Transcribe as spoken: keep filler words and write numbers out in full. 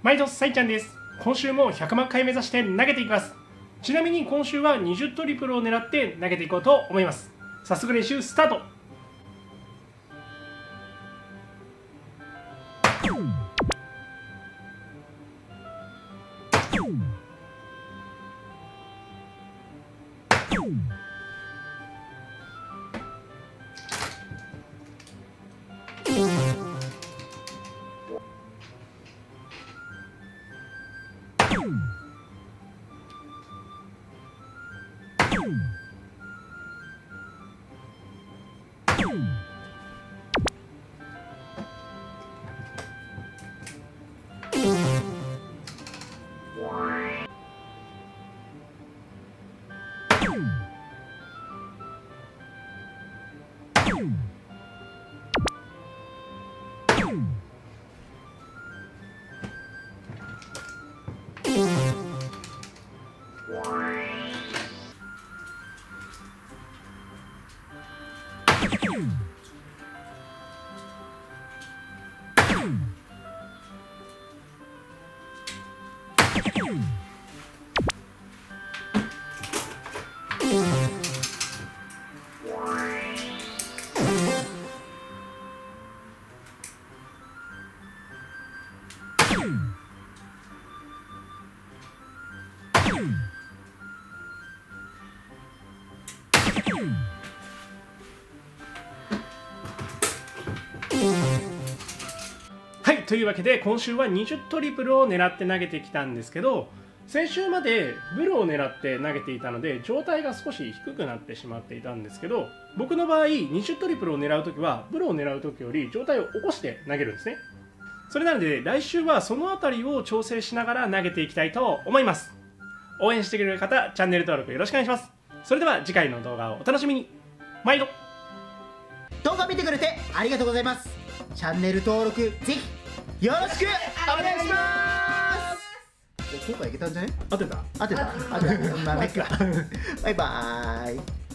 毎度さいちゃんです。今週もひゃくまんかい目指して投げていきます。ちなみに今週はにじゅうトリプルを狙って投げていこうと思います。早速練習スタート。はい、というわけで今週はにじゅうトリプルを狙って投げてきたんですけど、先週までブルを狙って投げていたので状態が少し低くなってしまっていたんですけど、僕の場合にじゅうトリプルを狙うときはブルを狙うときより状態を起こして投げるんですね。それなので来週はそのあたりを調整しながら投げていきたいと思います。応援してくれる方、チャンネル登録よろしくお願いします。それでは次回の動画をお楽しみに。毎度動画見てくれてありがとうございます。チャンネル登録ぜひよろしくお願いします。今回いけたんじゃね？ 当てた当てた当てたまあいっかバイバーイ。